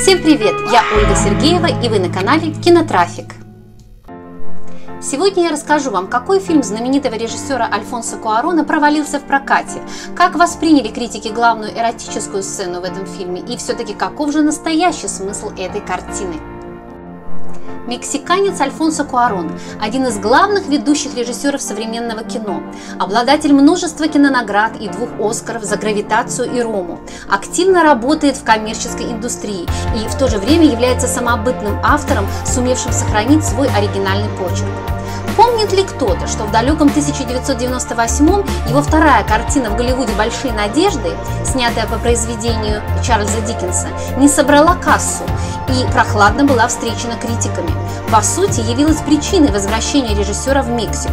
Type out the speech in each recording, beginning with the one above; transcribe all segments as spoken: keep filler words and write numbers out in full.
Всем привет! Я Ольга Сергеева, и вы на канале Кинотрафик. Сегодня я расскажу вам, какой фильм знаменитого режиссера Альфонсо Куарона провалился в прокате, как восприняли критики главную эротическую сцену в этом фильме и все-таки каков же настоящий смысл этой картины. Мексиканец Альфонсо Куарон – один из главных ведущих режиссеров современного кино, обладатель множества кинонаград и двух Оскаров за «Гравитацию» и «Рому», активно работает в коммерческой индустрии и в то же время является самобытным автором, сумевшим сохранить свой оригинальный почерк. Помнит ли кто-то, что в далеком тысяча девятьсот девяносто восьмом его вторая картина в Голливуде «Большие надежды», снятая по произведению Чарльза Диккенса, не собрала кассу и прохладно была встречена критиками? По сути, явилась причиной возвращения режиссера в Мексику.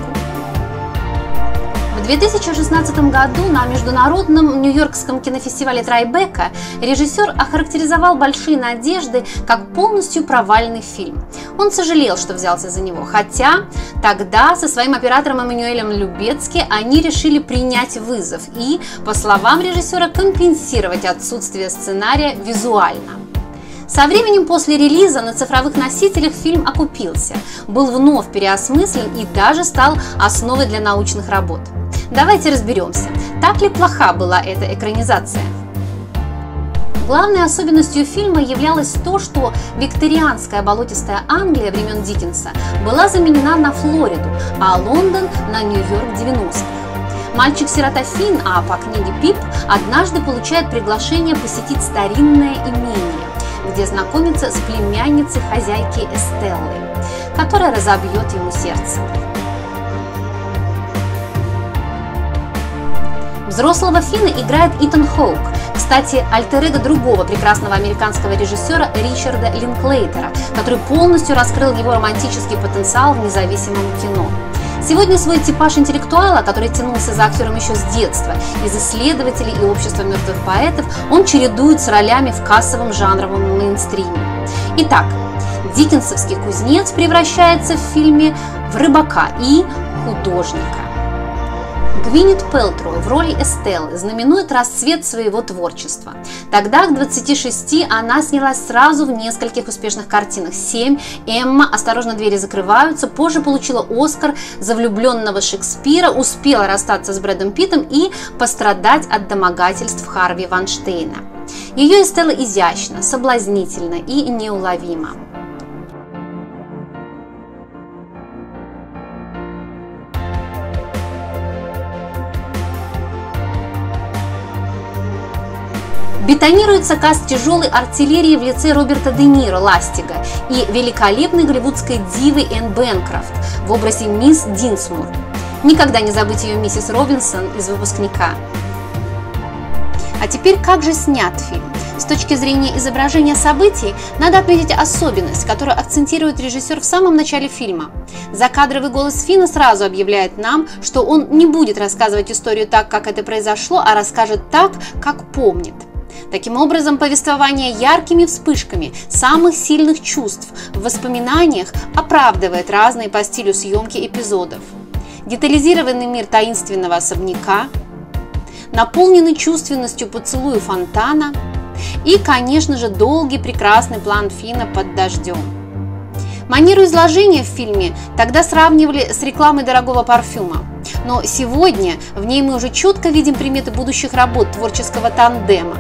В две тысячи шестнадцатом году на международном нью-йоркском кинофестивале Трайбека режиссер охарактеризовал «Большие надежды» как полностью провальный фильм. Он сожалел, что взялся за него, хотя тогда со своим оператором Эммануэлем Любецки они решили принять вызов и, по словам режиссера, компенсировать отсутствие сценария визуально. Со временем после релиза на цифровых носителях фильм окупился, был вновь переосмыслен и даже стал основой для научных работ. Давайте разберемся, так ли плоха была эта экранизация. Главной особенностью фильма являлось то, что викторианская болотистая Англия времен Диккенса была заменена на Флориду, а Лондон на Нью-Йорк девяностых. Мальчик-сирота Финн, а по книге Пип, однажды получает приглашение посетить старинное имение, где знакомится с племянницей хозяйки Эстеллы, которая разобьет ему сердце. Взрослого Финна играет Итан Хоук, кстати, альтер-эго другого прекрасного американского режиссера Ричарда Линклейтера, который полностью раскрыл его романтический потенциал в независимом кино. Сегодня свой типаж интеллектуала, который тянулся за актером еще с детства, из «Исследователей» и «Общества мертвых поэтов», он чередует с ролями в кассовом жанровом мейнстриме. Итак, диккенсовский кузнец превращается в фильме в рыбака и художника. Гвинет Пэлтроу в роли Эстеллы знаменует расцвет своего творчества. Тогда, к двадцати шести, она снялась сразу в нескольких успешных картинах. «Семь», «Эмма», «Осторожно, двери закрываются», позже получила Оскар за влюбленного Шекспира, успела расстаться с Брэдом Питтом и пострадать от домогательств Харви Вайнштейна. Ее Эстелла изящна, соблазнительна и неуловима. Бетонируется каст тяжелой артиллерии в лице Роберта Де Ниро, Ластига, и великолепной голливудской дивы Энн Бэнкрофт в образе мисс Динсмур. Никогда не забыть ее миссис Робинсон из «Выпускника». А теперь, как же снят фильм? С точки зрения изображения событий, надо отметить особенность, которую акцентирует режиссер в самом начале фильма. Закадровый голос Финна сразу объявляет нам, что он не будет рассказывать историю так, как это произошло, а расскажет так, как помнит. Таким образом, повествование яркими вспышками самых сильных чувств в воспоминаниях оправдывает разные по стилю съемки эпизодов. Детализированный мир таинственного особняка, наполненный чувственностью поцелуя фонтана и, конечно же, долгий прекрасный план Финна под дождем. Манеру изложения в фильме тогда сравнивали с рекламой дорогого парфюма, но сегодня в ней мы уже четко видим приметы будущих работ творческого тандема.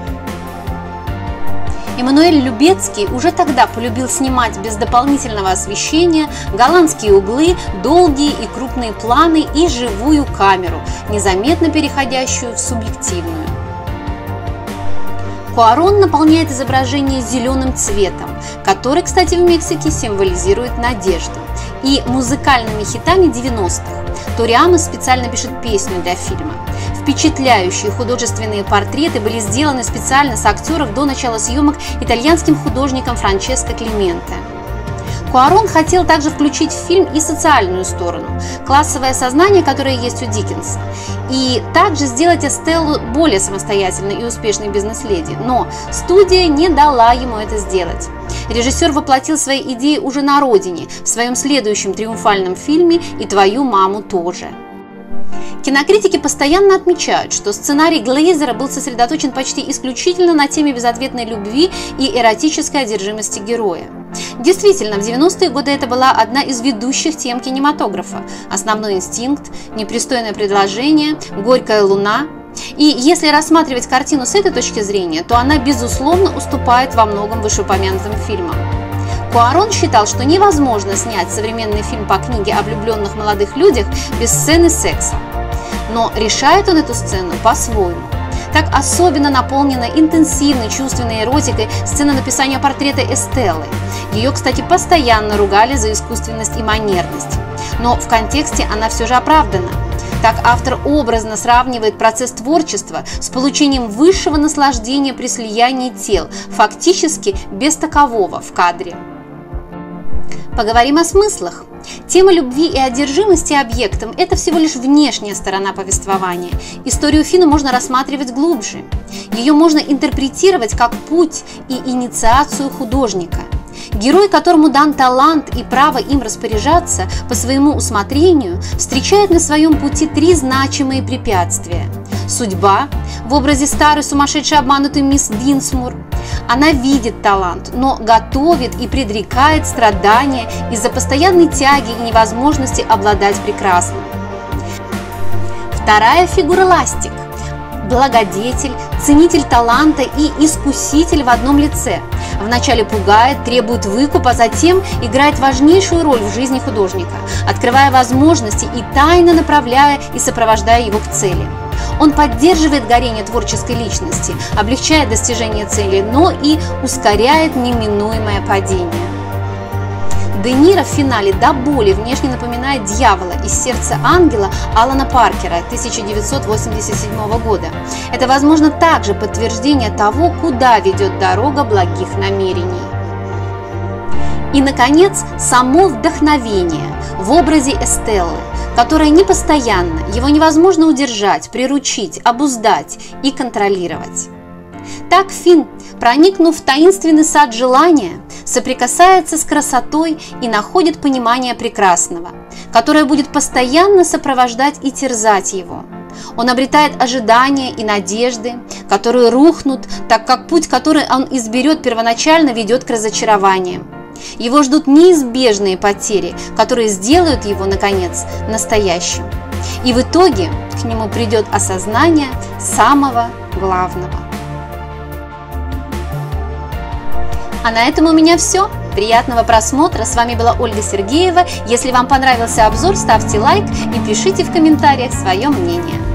Эммануэль Любецкий уже тогда полюбил снимать без дополнительного освещения, голландские углы, долгие и крупные планы и живую камеру, незаметно переходящую в субъективную. Куарон наполняет изображение зеленым цветом, который, кстати, в Мексике символизирует надежду, и музыкальными хитами девяностых. Ториамос специально пишет песню для фильма. Впечатляющие художественные портреты были сделаны специально с актеров до начала съемок итальянским художником Франческо Клименте. Куарон хотел также включить в фильм и социальную сторону, классовое сознание, которое есть у Диккенса, и также сделать Эстеллу более самостоятельной и успешной бизнес-леди, но студия не дала ему это сделать. Режиссер воплотил свои идеи уже на родине, в своем следующем триумфальном фильме «И твою маму тоже». Кинокритики постоянно отмечают, что сценарий Глейзера был сосредоточен почти исключительно на теме безответной любви и эротической одержимости героя. Действительно, в девяностые годы это была одна из ведущих тем кинематографа. Основной инстинкт, непристойное предложение, горькая луна. И если рассматривать картину с этой точки зрения, то она, безусловно, уступает во многом вышеупомянутым фильмам. Куарон считал, что невозможно снять современный фильм по книге о влюбленных молодых людях без сцены секса. Но решает он эту сцену по-своему. Так особенно наполнена интенсивной чувственной эротикой сцена написания портрета Эстеллы. Ее, кстати, постоянно ругали за искусственность и манерность. Но в контексте она все же оправдана. Так автор образно сравнивает процесс творчества с получением высшего наслаждения при слиянии тел, фактически без такового в кадре. Поговорим о смыслах. Тема любви и одержимости объектом – это всего лишь внешняя сторона повествования. Историю Финна можно рассматривать глубже. Ее можно интерпретировать как путь и инициацию художника. Герой, которому дан талант и право им распоряжаться по своему усмотрению, встречает на своем пути три значимые препятствия. Судьба в образе старой сумасшедшей обманутой мисс Динсмур. Она видит талант, но готовит и предрекает страдания из-за постоянной тяги и невозможности обладать прекрасным. Вторая фигура – Ластик. Благодетель, ценитель таланта и искуситель в одном лице. Вначале пугает, требует выкупа, а затем играет важнейшую роль в жизни художника, открывая возможности и тайно направляя и сопровождая его к цели. Он поддерживает горение творческой личности, облегчает достижение цели, но и ускоряет неминуемое падение. Де Ниро в финале до боли внешне напоминает дьявола из «Сердца ангела» Алана Паркера тысяча девятьсот восемьдесят седьмого года. Это, возможно, также подтверждение того, куда ведет дорога благих намерений. И, наконец, само вдохновение в образе Эстеллы, которое непостоянно, его невозможно удержать, приручить, обуздать и контролировать. Так Финн, проникнув в таинственный сад желания, соприкасается с красотой и находит понимание прекрасного, которое будет постоянно сопровождать и терзать его. Он обретает ожидания и надежды, которые рухнут, так как путь, который он изберет первоначально, ведет к разочарованиям. Его ждут неизбежные потери, которые сделают его, наконец, настоящим. И в итоге к нему придет осознание самого главного. А на этом у меня все. Приятного просмотра. С вами была Ольга Сергеева. Если вам понравился обзор, ставьте лайк и пишите в комментариях свое мнение.